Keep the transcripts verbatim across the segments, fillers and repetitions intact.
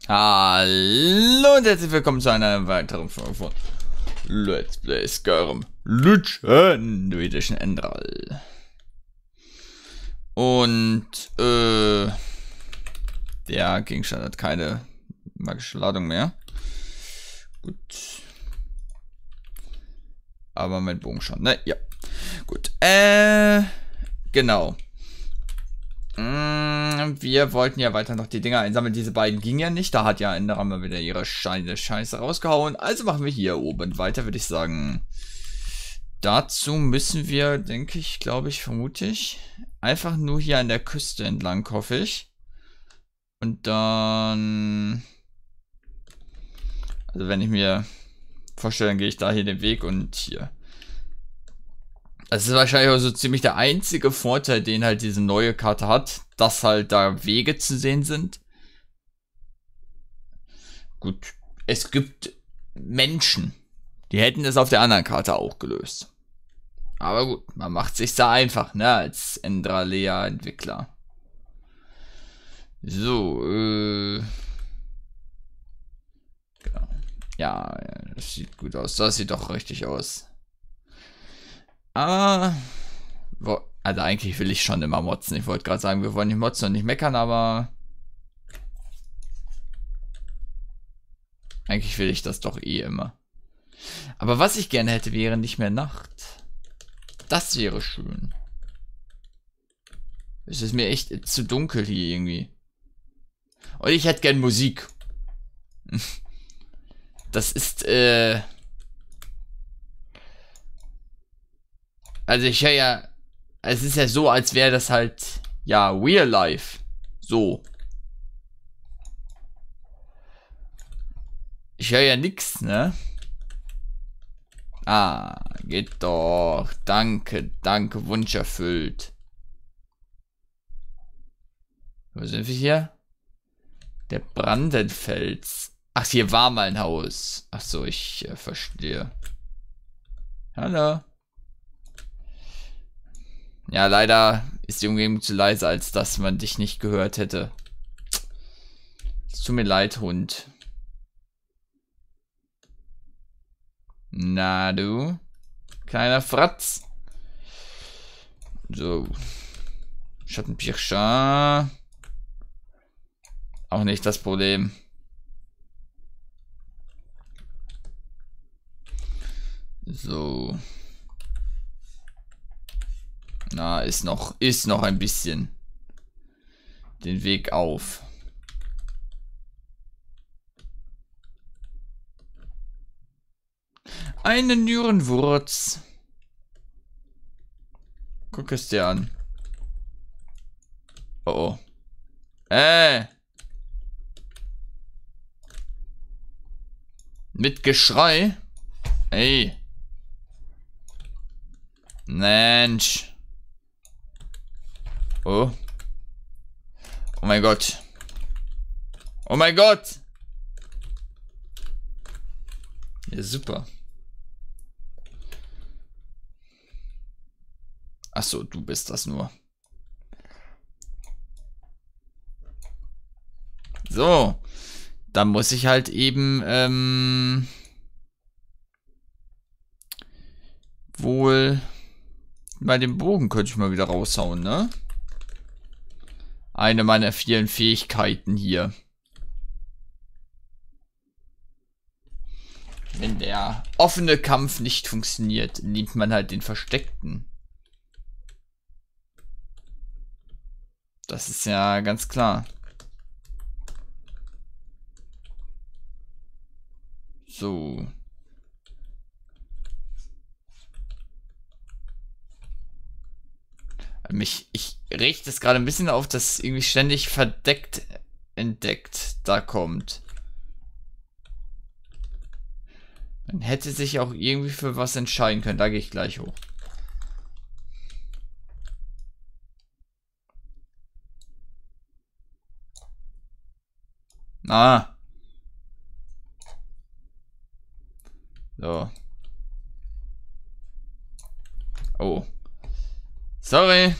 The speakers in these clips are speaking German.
Hallo und herzlich willkommen zu einer weiteren Folge von Let's Play Skyrim Legendary Endral. Und äh, der Gegenstand hat keine magische Ladung mehr. Gut. Aber mein Bogen schon, ne? Ja. Gut. Äh, genau. Wir wollten ja weiter noch die Dinger einsammeln. Diese beiden gingen ja nicht. Da hat ja Enderer mal wieder ihre Scheine Scheiße rausgehauen. Also machen wir hier oben weiter, würde ich sagen. Dazu müssen wir, denke ich, glaube ich, vermute ich, einfach nur hier an der Küste entlang, hoffe ich. Und dann... Also wenn ich mir vorstelle, dann gehe ich da hier den Weg und hier. Das ist wahrscheinlich auch so ziemlich der einzige Vorteil, den halt diese neue Karte hat, dass halt da Wege zu sehen sind. Gut, es gibt Menschen, die hätten es auf der anderen Karte auch gelöst. Aber gut, man macht sich da einfach, ne, als Endralea-Entwickler. So, äh... genau. Ja, das sieht gut aus. Das sieht doch richtig aus. Ah, also eigentlich will ich schon immer motzen. Ich wollte gerade sagen, wir wollen nicht motzen und nicht meckern, aber eigentlich will ich das doch eh immer. Aber was ich gerne hätte, wäre nicht mehr Nacht. Das wäre schön. Es ist mir echt zu dunkel hier irgendwie. Und ich hätte gern Musik. Das ist, äh... Also ich höre ja, es ist ja so, als wäre das halt, ja, real life. So. Ich höre ja nix, ne? Ah, geht doch. Danke, danke, Wunsch erfüllt. Wo sind wir hier? Der Brandenfels. Ach, hier war mal ein Haus. Ach so, ich äh, verstehe. Hallo. Ja, leider ist die Umgebung zu leise, als dass man dich nicht gehört hätte. Es tut mir leid, Hund. Na du, kleiner Fratz. So. Schattenpirscher. Auch nicht das Problem. So. Na, ist noch, ist noch ein bisschen den Weg auf. Eine Nyrenwurz. Guck es dir an. Oh oh. Äh. Mit Geschrei? Ey. Mensch. Oh. Oh mein Gott. Oh mein Gott. Ja, super. Ach so, du bist das nur. So. Dann muss ich halt eben, ähm... wohl... Bei dem Bogen könnte ich mal wieder raushauen, ne? Eine meiner vielen Fähigkeiten hier. Wenn der offene Kampf nicht funktioniert, nimmt man halt den versteckten. Das ist ja ganz klar. So. Mich, ich richte es gerade ein bisschen auf, dass irgendwie ständig verdeckt entdeckt da kommt. Man hätte sich auch irgendwie für was entscheiden können. Da gehe ich gleich hoch. Ah. So. Oh. Sorry.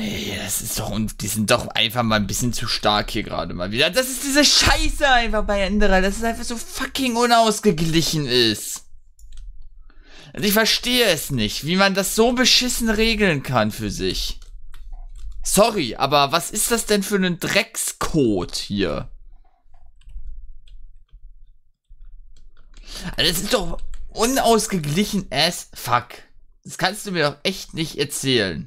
Ey, das ist doch, und die sind doch einfach mal ein bisschen zu stark hier gerade mal wieder. Das ist diese Scheiße einfach bei Enderal, dass es einfach so fucking unausgeglichen ist. Also ich verstehe es nicht, wie man das so beschissen regeln kann für sich. Sorry, aber was ist das denn für ein Dreckscode hier? Also es ist doch unausgeglichen as fuck. Das kannst du mir doch echt nicht erzählen.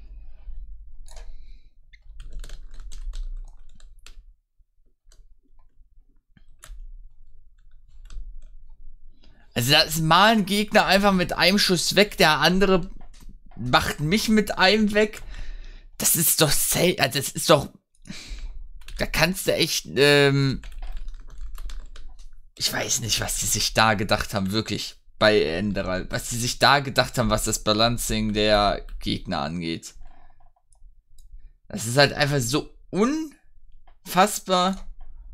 Also da ist mal ein Gegner einfach mit einem Schuss weg, der andere macht mich mit einem weg. Das ist doch sel- also das ist doch, da kannst du echt, ähm, ich weiß nicht, was die sich da gedacht haben, wirklich, bei Enderal. Was die sich da gedacht haben, was das Balancing der Gegner angeht. Das ist halt einfach so unfassbar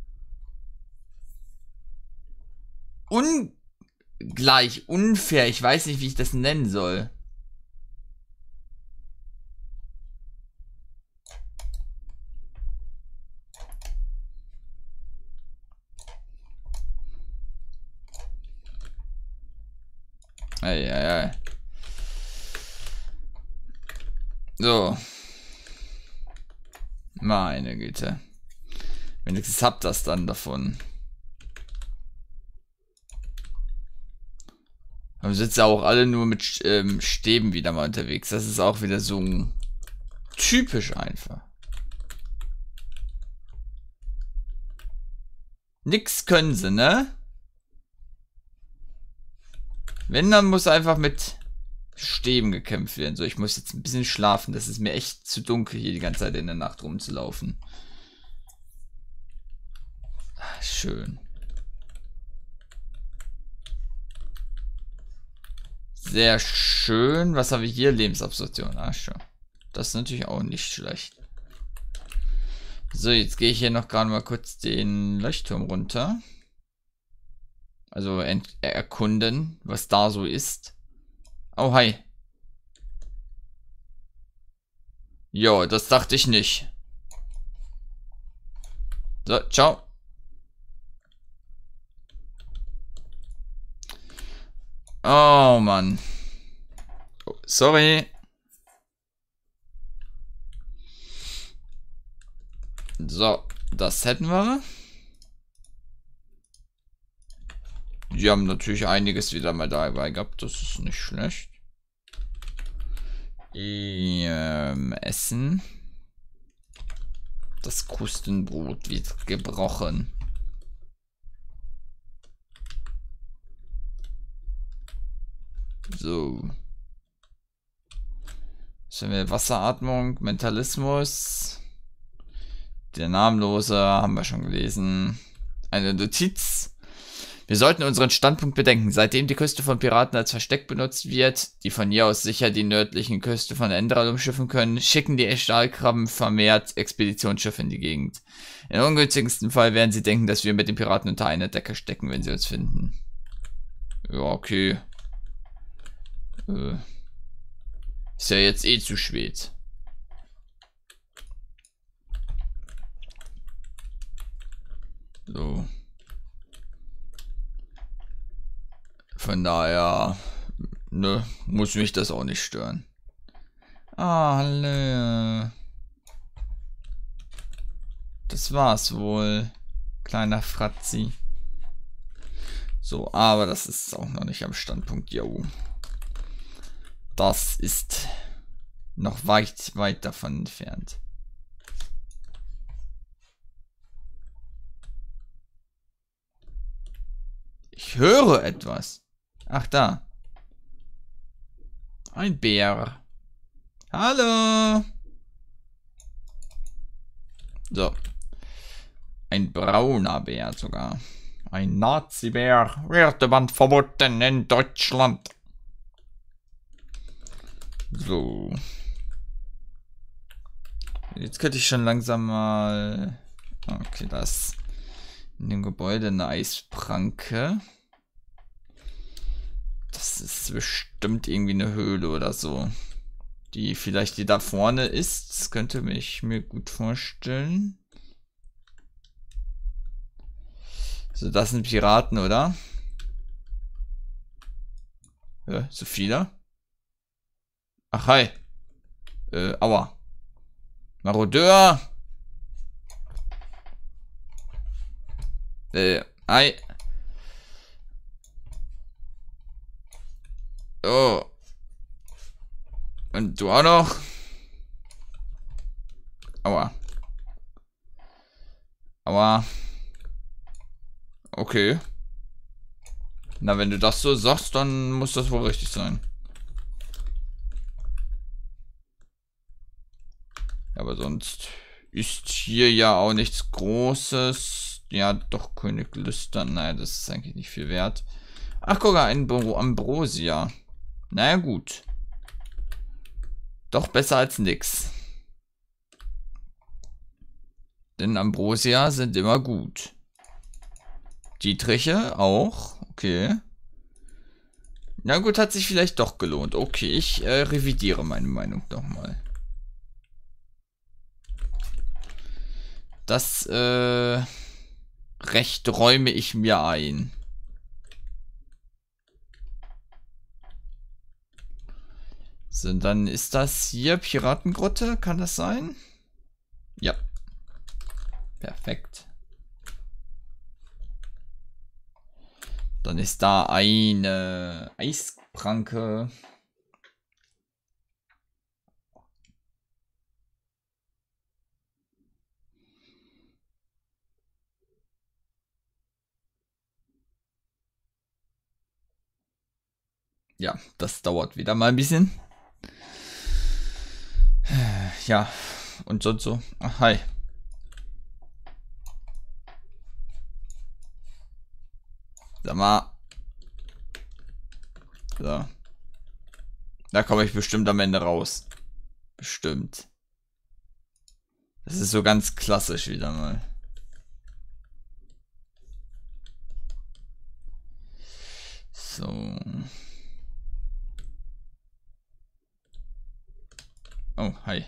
ungleich, unfair. Ich weiß nicht, wie ich das nennen soll. Eieiei. So. Meine Güte. Wenigstens habt das dann davon. Aber sind ja auch alle nur mit ähm, Stäben wieder mal unterwegs. Das ist auch wieder so typisch einfach. Nix können sie, ne? Wenn, dann muss einfach mit Stäben gekämpft werden. So, ich muss jetzt ein bisschen schlafen. Das ist mir echt zu dunkel, hier die ganze Zeit in der Nacht rumzulaufen. Ach, schön. Sehr schön. Was haben wir hier? Lebensabsorption. Ach schon. Das ist natürlich auch nicht schlecht. So, jetzt gehe ich hier noch gerade mal kurz den Leuchtturm runter. Also erkunden, was da so ist. Oh, hi. Jo, das dachte ich nicht. So, ciao. Oh, Mann. Oh, sorry. So, das hätten wir. Die haben natürlich einiges wieder mal dabei gehabt. Das ist nicht schlecht. Ähm, Essen. Das Krustenbrot wird gebrochen. So. Was haben wir? Wasseratmung, Mentalismus. Der Namenlose haben wir schon gelesen. Eine Notiz. Wir sollten unseren Standpunkt bedenken. Seitdem die Küste von Piraten als Versteck benutzt wird, die von hier aus sicher die nördlichen Küste von Enderal umschiffen können, schicken die Stahlkrabben vermehrt Expeditionsschiffe in die Gegend. Im ungünstigsten Fall werden sie denken, dass wir mit den Piraten unter einer Decke stecken, wenn sie uns finden. Ja, okay. Äh, ist ja jetzt eh zu spät. So. Von daher, ne, muss mich das auch nicht stören. Ah, hallo. Das war's wohl, kleiner Fratzi. So, aber das ist auch noch nicht am Standpunkt, jo. Das ist noch weit, weit davon entfernt. Ich höre etwas. Ach, da. Ein Bär. Hallo. So. Ein brauner Bär sogar. Ein Nazi-Bär. Wird man verboten in Deutschland. So. Jetzt könnte ich schon langsam mal... Okay, das... In dem Gebäude eine Eispranke. Das ist bestimmt irgendwie eine Höhle oder so. Die vielleicht die da vorne ist. Das könnte ich mir gut vorstellen. So, das sind Piraten, oder? Ja, so viele? Ach, hi. Äh, aua. Marodeur. Äh, hi. Oh. Und du auch noch? Aua. Aua. Okay. Na, wenn du das so sagst, dann muss das wohl richtig sein. Aber sonst ist hier ja auch nichts Großes. Ja, doch, König Lüstern. Naja, das ist eigentlich nicht viel wert. Ach, guck mal, ein Ambrosia. Naja, gut. Doch besser als nix. Denn Ambrosia sind immer gut. Dietriche auch. Okay. Na gut, hat sich vielleicht doch gelohnt. Okay, ich äh, revidiere meine Meinung nochmal. Das äh, Recht räume ich mir ein. So, dann ist das hier Piratengrotte, kann das sein? Ja. Perfekt. Dann ist da eine Eispranke. Ja, das dauert wieder mal ein bisschen. Ja, und sonst so. Ach, hi. Sag mal. So. Da komme ich bestimmt am Ende raus. Bestimmt. Das ist so ganz klassisch wieder mal. So. Oh, hi.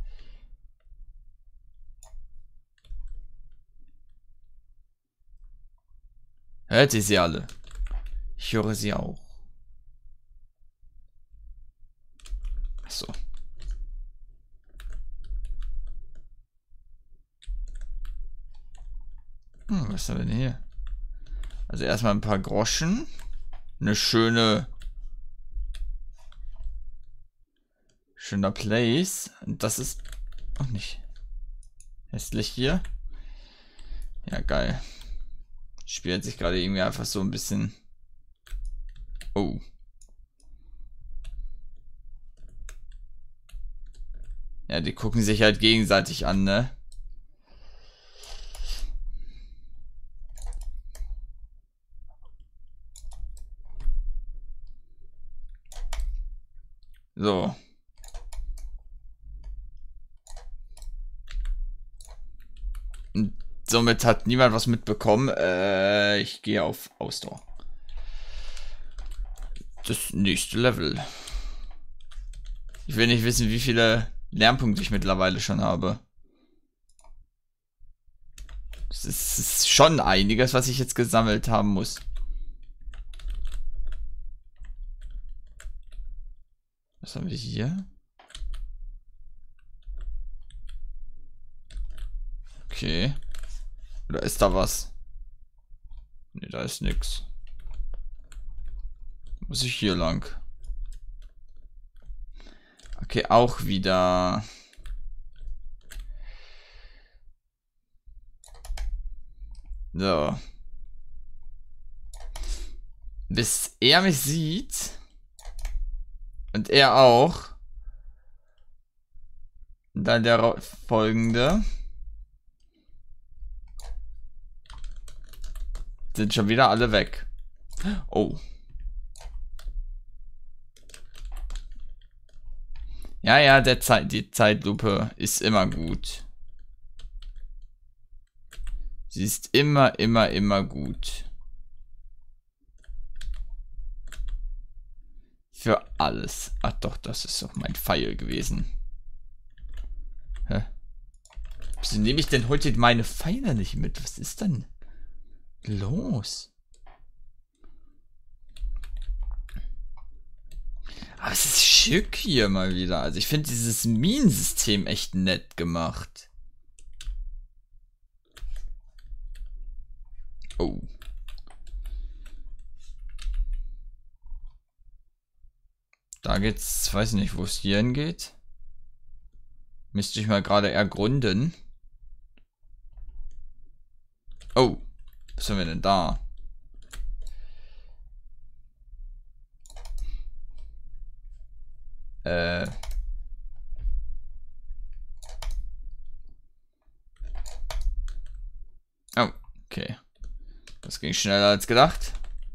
Hört ihr sie alle? Ich höre sie auch. Achso. Hm, was haben wir denn hier? Also erstmal ein paar Groschen. Eine schöne... Schöner Place. Und das ist auch nicht hässlich hier. Ja, geil. Spielt sich gerade irgendwie einfach so ein bisschen... Oh. Ja, die gucken sich halt gegenseitig an, ne? So. Und somit hat niemand was mitbekommen. Äh, ich gehe auf Ausdauer. Das nächste Level. Ich will nicht wissen, wie viele Lernpunkte ich mittlerweile schon habe. Das ist, das ist schon einiges, was ich jetzt gesammelt haben muss. Was haben wir hier? Okay. Oder ist da was? Ne, da ist nix. Muss ich hier lang? Okay, auch wieder. So. Bis er mich sieht. Und er auch. Und dann der folgende. Sind schon wieder alle weg. Oh. Ja, ja, der Zeit, die Zeitlupe ist immer gut. Sie ist immer, immer, immer gut. Für alles. Ach doch, das ist doch mein Pfeil gewesen. Hä? Wieso nehme ich denn heute meine Pfeile nicht mit? Was ist denn los? Aber es ist schick hier mal wieder. Also ich finde dieses Minensystem echt nett gemacht. Oh. Da geht's, weiß nicht, wo es hier hingeht. Müsste ich mal gerade ergründen. Oh, was haben wir denn da? Äh. Oh, okay. Das ging schneller als gedacht.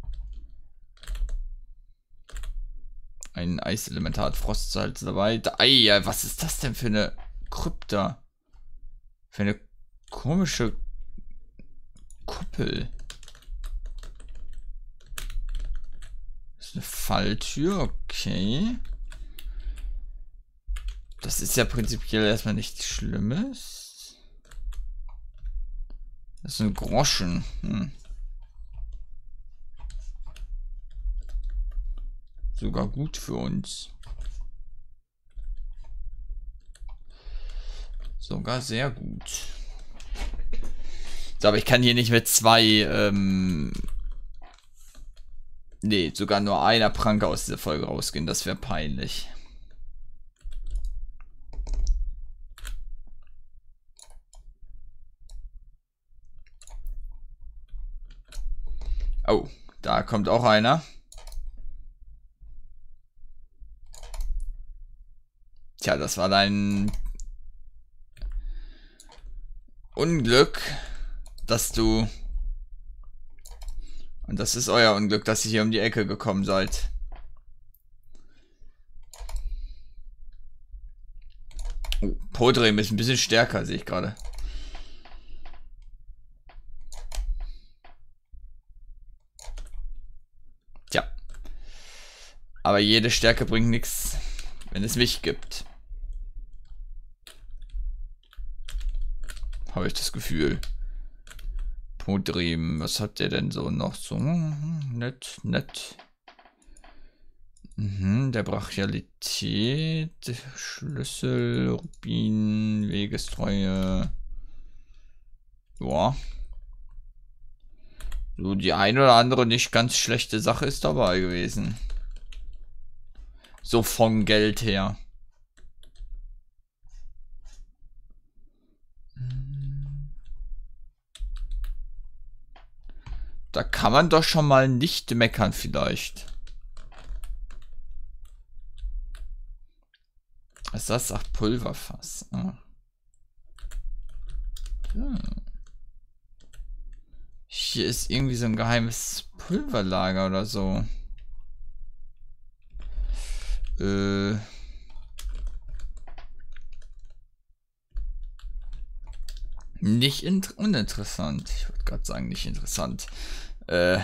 Ein Eiselementar hat Frostsalz dabei. Ei, was ist das denn für eine Krypta? Für eine komische Kuppel. Das ist eine Falltür, okay. Das ist ja prinzipiell erstmal nichts Schlimmes. Das ist ein Groschen. Hm. Sogar gut für uns. Sogar sehr gut. So, aber ich kann hier nicht mit zwei, ähm... nee, sogar nur einer Pranke aus dieser Folge rausgehen. Das wäre peinlich. Oh, da kommt auch einer. Tja, das war dein Unglück, dass du... Und das ist euer Unglück, dass ihr hier um die Ecke gekommen seid. Oh, Podrem ist ein bisschen stärker, sehe ich gerade. Tja. Aber jede Stärke bringt nichts, wenn es mich gibt. Habe ich das Gefühl. Podrem, was hat der denn so noch so? Nett, nett. Mhm, der Brachialität, Schlüssel, Rubin, Wegestreue. Ja. So, die ein oder andere nicht ganz schlechte Sache ist dabei gewesen. So vom Geld her. Da kann man doch schon mal nicht meckern vielleicht. Was ist das? Ach, Pulverfass. Ah. Hm. Hier ist irgendwie so ein geheimes Pulverlager oder so. Äh. Nicht uninteressant. Ich wollte gerade sagen, nicht interessant. Äh.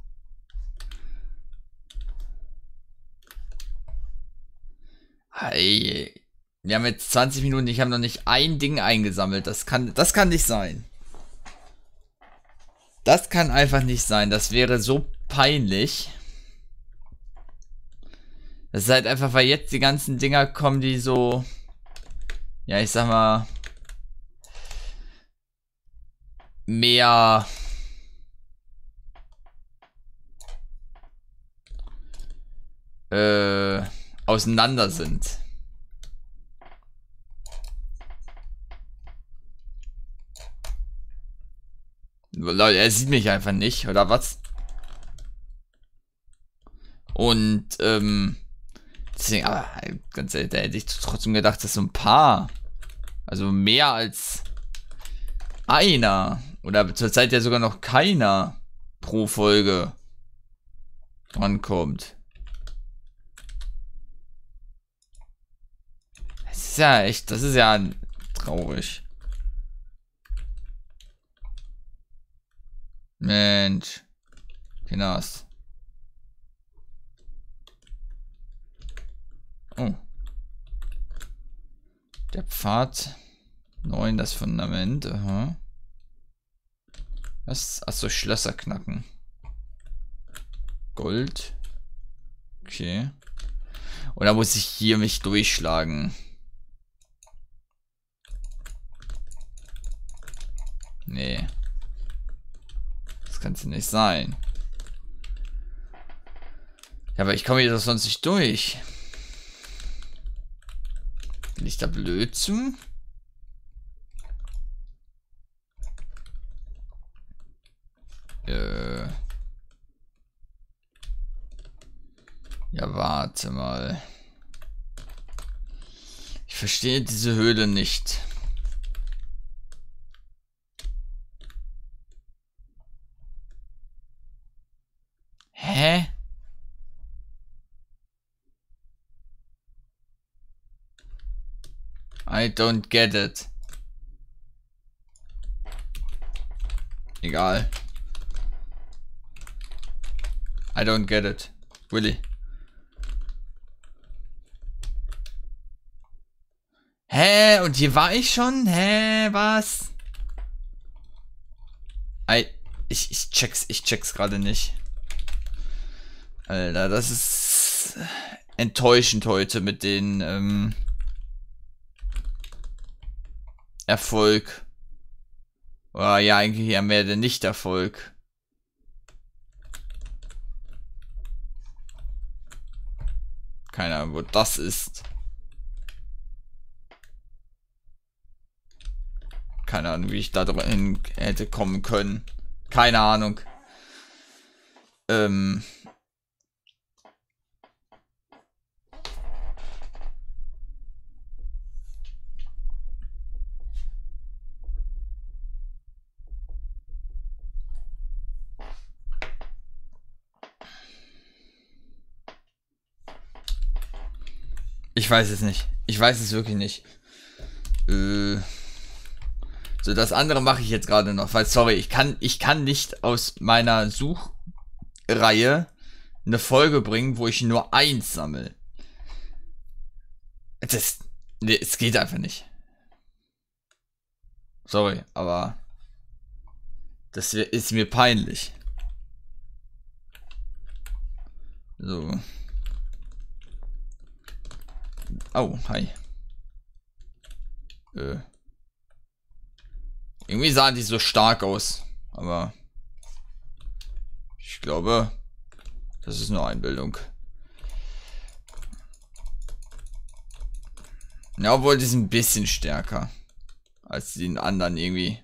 Hey. Wir haben jetzt zwanzig Minuten, ich habe noch nicht ein Ding eingesammelt. Das kann, das kann nicht sein. Das kann einfach nicht sein. Das wäre so peinlich. Das ist halt einfach, weil jetzt die ganzen Dinger kommen, die so... Ja, ich sag mal... mehr... Äh, auseinander sind. Leute, er sieht mich einfach nicht, oder was? Und, ähm... deswegen, aber ganz ehrlich, da hätte ich trotzdem gedacht, dass so ein paar... Also mehr als... einer. Oder zurzeit ja sogar noch keiner pro Folge drankommt. Das ist ja echt, das ist ja traurig. Mensch. Kinas. Oh. Der Pfad. neun, das Fundament. Aha. Was? Achso, Schlösser knacken. Gold. Okay. Oder muss ich hier mich durchschlagen? Nee. Das kann es nicht sein. Ja, aber ich komme hier doch sonst nicht durch. Bin ich da blöd zu? Äh. Ja, warte mal. Ich verstehe diese Höhle nicht. Hä? I don't get it. Egal. I don't get it. Willy. Hä? Und hier war ich schon? Hä? Was? I, ich, ich check's, ich check's gerade nicht. Alter, das ist enttäuschend heute mit den ähm, Erfolg. Oder ja, eigentlich ja mehr der Nicht-Erfolg. Keine Ahnung, wo das ist. Keine Ahnung, wie ich da drin hätte kommen können. Keine Ahnung. Ähm. Ich weiß es nicht. Ich weiß es wirklich nicht. Äh. So, das andere mache ich jetzt gerade noch, weil, sorry, ich kann, ich kann nicht aus meiner Suchreihe eine Folge bringen, wo ich nur eins sammle. Das, nee, es geht einfach nicht. Sorry, aber das ist mir peinlich. So. Oh, hi. Äh. Irgendwie sahen die so stark aus, aber ich glaube, das ist nur Einbildung. Ja, obwohl die sind ein bisschen stärker als die anderen irgendwie.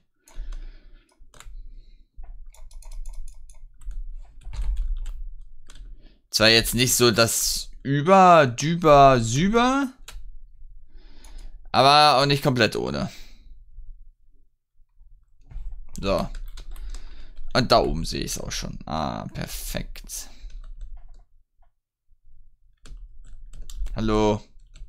Zwar jetzt nicht so das über, düber, süber, aber auch nicht komplett ohne. So. Und da oben sehe ich es auch schon. Ah, perfekt. Hallo.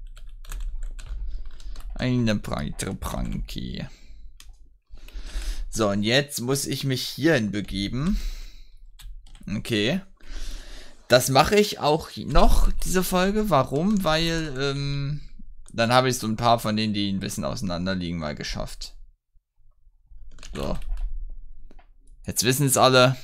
Eine breitere Pranki. So, und jetzt muss ich mich hierhin begeben. Okay. Das mache ich auch noch, diese Folge. Warum? Weil, ähm, dann habe ich so ein paar von denen, die ein bisschen auseinander liegen, mal geschafft. So. Jetzt wissen es alle.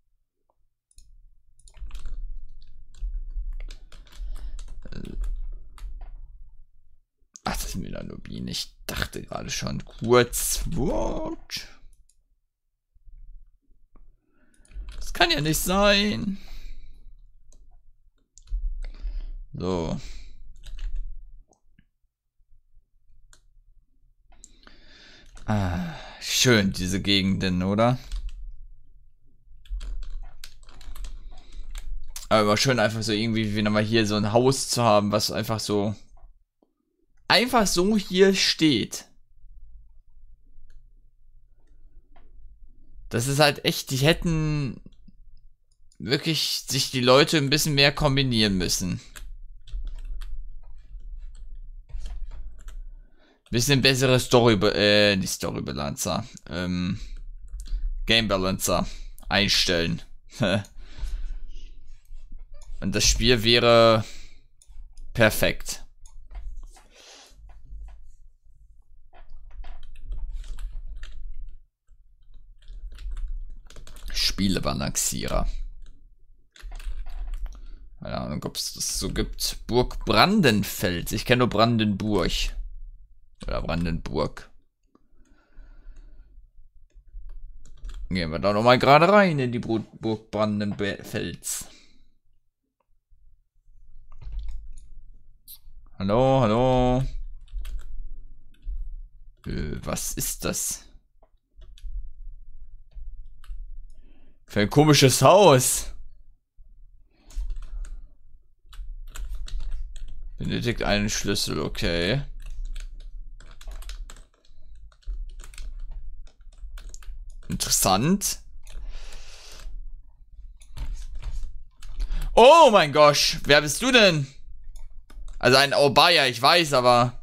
Ach, das ist Melanobin. Ich dachte gerade schon. Kurz. What? Das kann ja nicht sein. So. Ah, schön, diese Gegenden, oder? Aber schön einfach so irgendwie wie nochmal hier so ein Haus zu haben, was einfach so einfach so hier steht. Das ist halt echt, die hätten wirklich sich die Leute ein bisschen mehr kombinieren müssen. Bisschen bessere Story, äh, nicht Story Balancer, ähm, Game Balancer einstellen. Und das Spiel wäre perfekt. Spielebalancierer. Keine Ahnung, ob es das so gibt. Burg Brandenfels. Ich kenne nur Brandenburg. Oder Brandenburg. Gehen wir da nochmal gerade rein in die Burg Brandenfels. Hallo, hallo. Äh, was ist das? Für ein komisches Haus. Benötigt einen Schlüssel, okay. Interessant. Oh mein Gott, wer bist du denn? Also ein Obaya, ich weiß, aber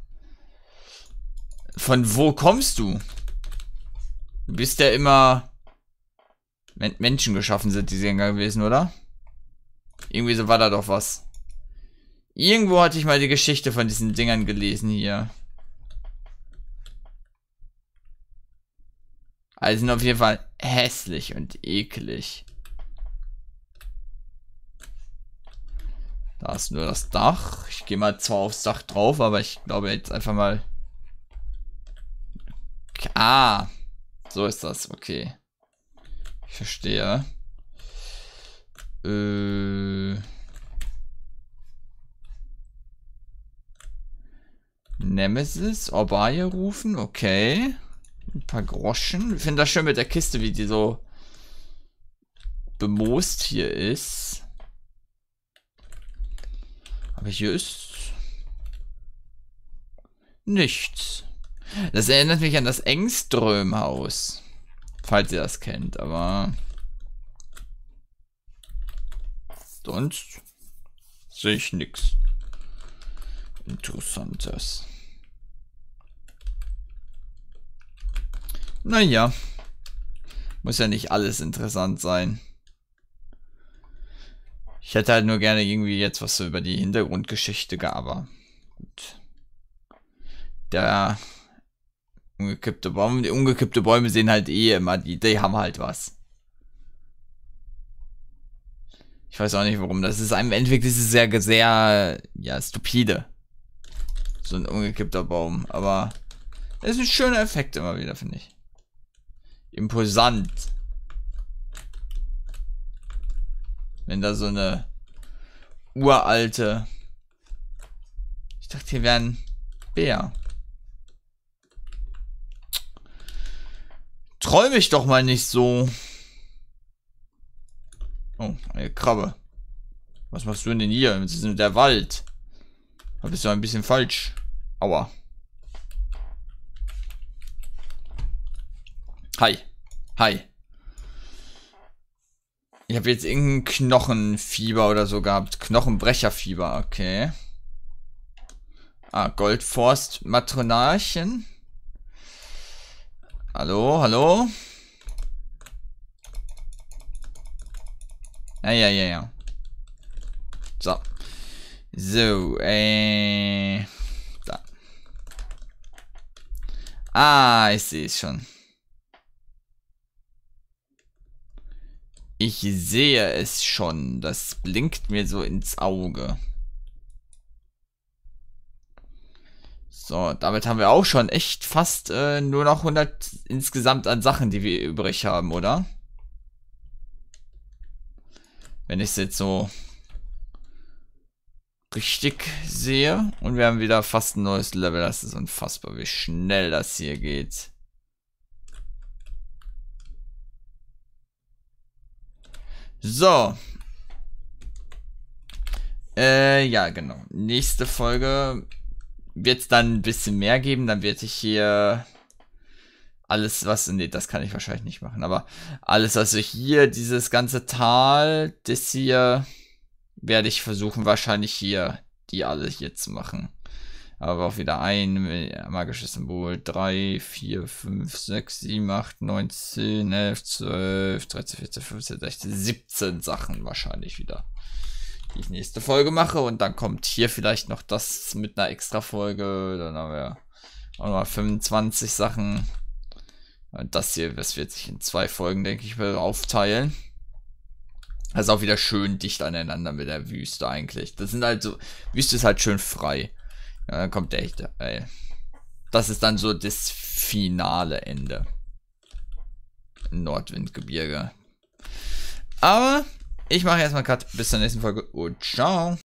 von wo kommst du? Du bist ja immer Men Menschen geschaffen sind die Sänger gewesen, oder? Irgendwie so war da doch was. Irgendwo hatte ich mal die Geschichte von diesen Dingern gelesen hier. Also sind auf jeden Fall hässlich und eklig. Da ist nur das Dach. Ich gehe mal zwar aufs Dach drauf, aber ich glaube jetzt einfach mal... Ah, so ist das, okay. Ich verstehe. Äh... Nemesis, Obaya rufen, okay. Ein paar Groschen. Ich finde das schön mit der Kiste, wie die so bemoost hier ist. Aber hier ist nichts. Das erinnert mich an das Engström-Haus. Falls ihr das kennt, aber sonst sehe ich nichts Interessantes. Naja, muss ja nicht alles interessant sein. Ich hätte halt nur gerne irgendwie jetzt was so über die Hintergrundgeschichte gehabt. Gut. Der ungekippte Baum, die ungekippte Bäume sehen halt eh immer, die, die haben halt was. Ich weiß auch nicht warum. Das ist im Endeffekt ist es sehr, sehr, ja, stupide. So ein ungekippter Baum. Aber es ist ein schöner Effekt immer wieder, finde ich. Imposant. Wenn da so eine uralte... Ich dachte, hier wäre ein Bär. Träume ich doch mal nicht so. Oh, eine Krabbe. Was machst du denn hier? Das ist der Wald. Da bist du ein bisschen falsch. Aua. Hi. Hi. Ich habe jetzt irgendein Knochenfieber oder so gehabt. Knochenbrecherfieber, okay. Ah, Goldforst Matronarchen. Hallo, hallo. Ja, ja, ja, ja. So. So, äh. Da. Ah, ich sehe es schon. Ich sehe es schon. Das blinkt mir so ins Auge. So, damit haben wir auch schon echt fast äh, nur noch hundert insgesamt an Sachen, die wir übrig haben, oder? Wenn ich es jetzt so richtig sehe. Und wir haben wieder fast ein neues Level. Das ist unfassbar, wie schnell das hier geht. So. Äh, ja, genau. Nächste Folge wird es dann ein bisschen mehr geben. Dann werde ich hier alles, was... Nee, das kann ich wahrscheinlich nicht machen. Aber alles, also hier, dieses ganze Tal, das hier, werde ich versuchen, wahrscheinlich hier, die alle hier zu machen. Aber auch wieder ein magisches Symbol. drei, vier, fünf, sechs, sieben, acht, neun, zehn, elf, zwölf, dreizehn, vierzehn, fünfzehn, sechzehn, siebzehn Sachen wahrscheinlich wieder, die ich nächste Folge mache. Und dann kommt hier vielleicht noch das mit einer extra Folge. Dann haben wir auch noch mal fünfundzwanzig Sachen. Das hier, das wird sich in zwei Folgen, denke ich, mal aufteilen. Das ist auch wieder schön dicht aneinander mit der Wüste eigentlich. Das sind halt so, Wüste ist halt schön frei. Ja, dann kommt der echte, ey. Das ist dann so das finale Ende. Nordwindgebirge. Aber ich mache erstmal Cut. Bis zur nächsten Folge und ciao.